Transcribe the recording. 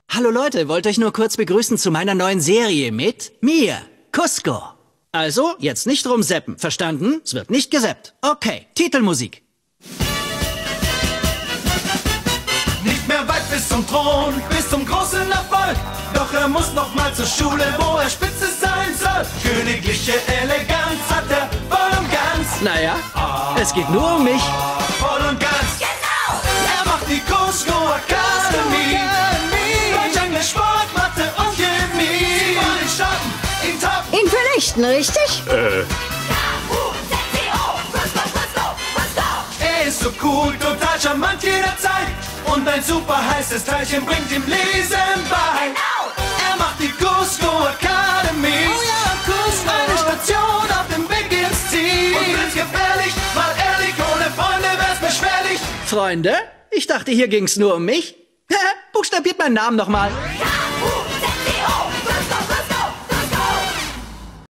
Hallo Leute, wollte euch nur kurz begrüßen zu meiner neuen Serie mit mir, Cusco. Also, jetzt nicht rumseppen, verstanden? Es wird nicht gesappt. Okay, Titelmusik. Nicht mehr weit bis zum Thron, bis zum großen Erfolg. Doch er muss noch mal zur Schule, wo er Spitze sein soll. Königliche Eleganz hat er voll und ganz. Naja, es geht nur um mich. Voll und ganz. Genau! Er macht die Cusco Academy. Deutsch, Englisch, Sport, Mathe und Chemie. Sie wollen starten, ihn toppen. Ihn vernichten, richtig? Er ist so cool, total charmant jederzeit. Und ein super heißes Teilchen bringt ihm Lesen bei. Er macht die Cusco Academy. Oh ja, Cusco. Eine Station auf dem Weg ins Ziel. Und wenn's gefährlich, mal ehrlich, ohne Freunde wär's beschwerlich. Freunde? Ich dachte, hier ging's nur um mich. Buchstabiert meinen Namen nochmal.